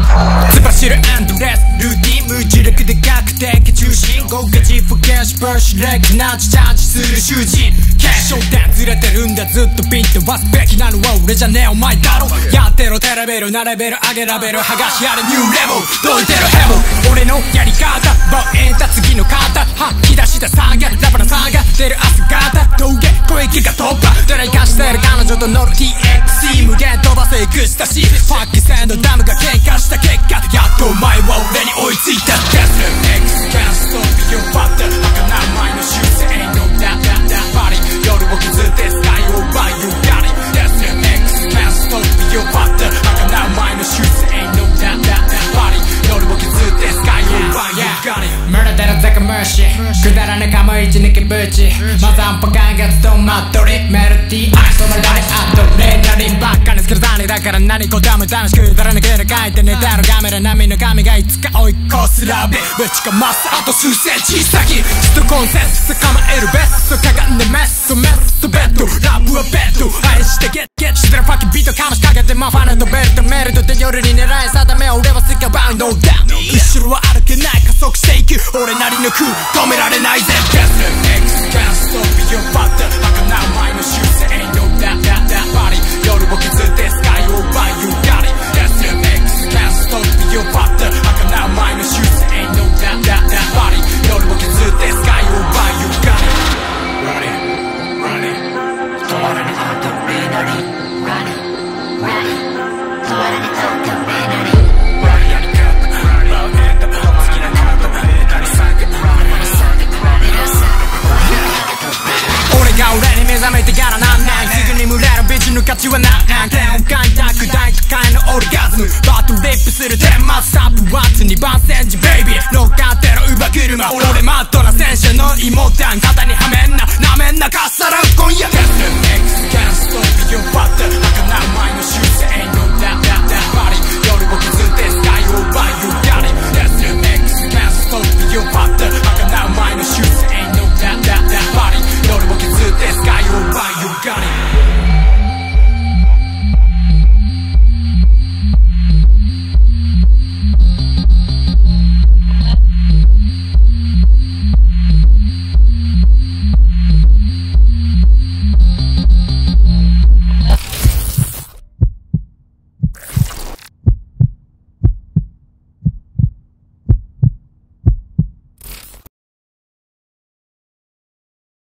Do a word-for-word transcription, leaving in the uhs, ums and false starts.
突っ走るエンドレスルーティン無重力で確定中心豪華ジップキャッシュブッシュレッグナチチャージする囚人焦点ずれてるんだずっとピンとわすべきなのは俺じゃねえお前だろやってろテレベルなレベル上げラベル剥がしやれニューレベルどいてるヘモ俺のやり方ボエンタ次の型吐き出したサーガラバラサーガ出る朝方峠越えが突破誰かしてる彼女と乗る ティーエックスシー 無限飛ばせエクスタシーファッキセンドダムが喧嘩した結果やっとお前は俺に追いついた Death X can't stop you but the 儚い前の修正 ain't no doubt that that body 夜を削って sky over you got it Death X can't stop you but the 儚い前の修正 ain't no doubt that that body 夜を削って sky over you got it 無駄だらザカムシくだらねかもいち抜けぶちマザンポカンがつとまっとりメロディーアイス止まらないアドレナリンばっかにつけるザニだから何事も楽しくだらねける書いてネタのカメラ波の神がいつか追い越すラビぶちかますあと数センチ先ずっとコンセンサス捕まえるベストかがんでメストメストベッドラップはベッド愛してゲッゲッしてるファッキービートかましかけてマファナとベルトメルトで夜に狙い定め俺はスカバウンドダウン後ろは歩けない加速していく俺なりの空止められないぜ Death X can't stop you but the 儚い前の修正 ain't no doubt that that body 夜を削って sky over you got it Death X can't stop you but the 儚い前の修正 ain't no doubt that that body 夜を削って sky over you got it Running running 止まらぬアウトレーナリ Running running 止まらぬアウトレーナリ俺に目覚めてからなんなんすぐに群れるビジの価値はなんなん天を描いた砕いた界のオルガズム